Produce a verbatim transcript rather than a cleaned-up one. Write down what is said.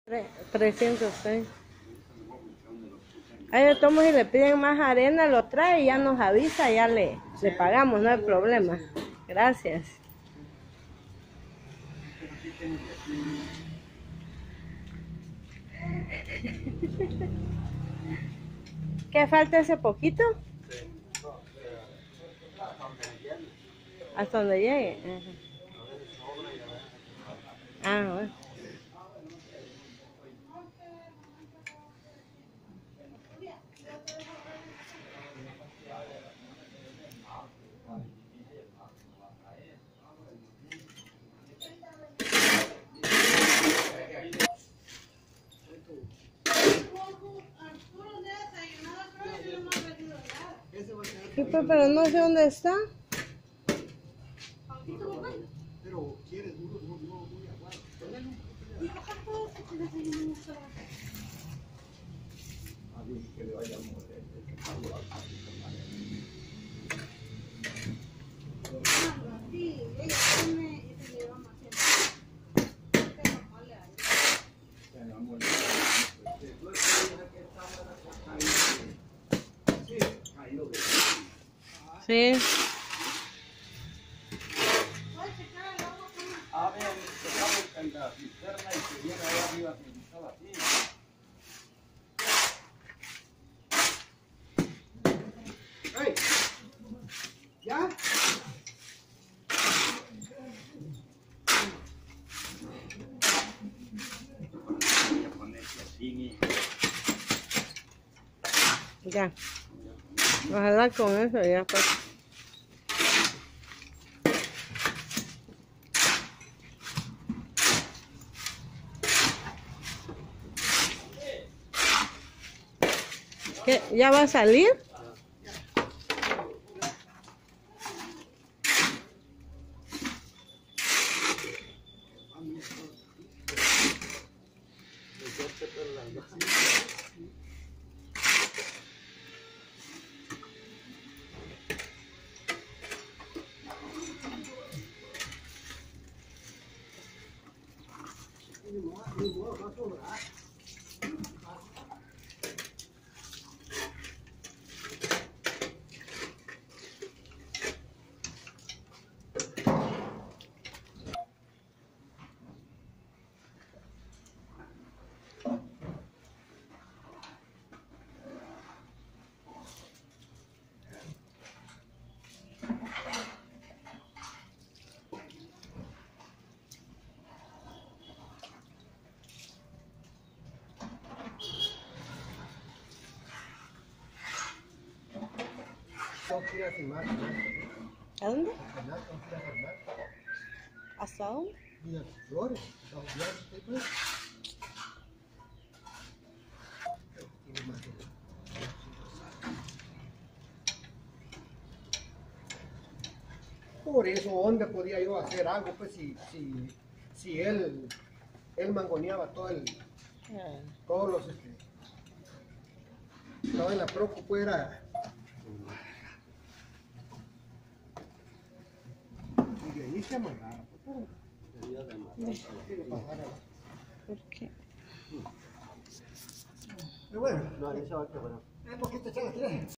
trescientos seis. Ahí de todos modos, si le piden más arena, lo trae y ya nos avisa, ya le, le pagamos, no hay problema. Gracias. ¿Qué falta ese poquito? Hasta donde llegue. Uh-huh. Ah, bueno. Sí, pero no sé dónde está. Pero quieres duro, no, no, muy aguado. A ver, que le vaya a mover. Sí, ella come y se lleva más tiempo. Sí. A ver, tocamos en la cisterna y se viene ahí arriba pintada así. ¡Hey! ¿Ya? Voy a ponerse así. Ya. Ojalá con eso ya pues. ¿Qué? ¿Ya va a salir? ¿A dónde? ¿Hasta dónde? Mira, flores, las flores, por eso, ¿dónde podía yo hacer algo? Pues si, si, si él, él mangoneaba todo el, Ah. todos los, este, estaba en la preocupa, era, y de ahí se amarraba, pues, ¿Por qué? pero bueno, no, eso va a quedar bueno. ¿Por qué te echas las tres?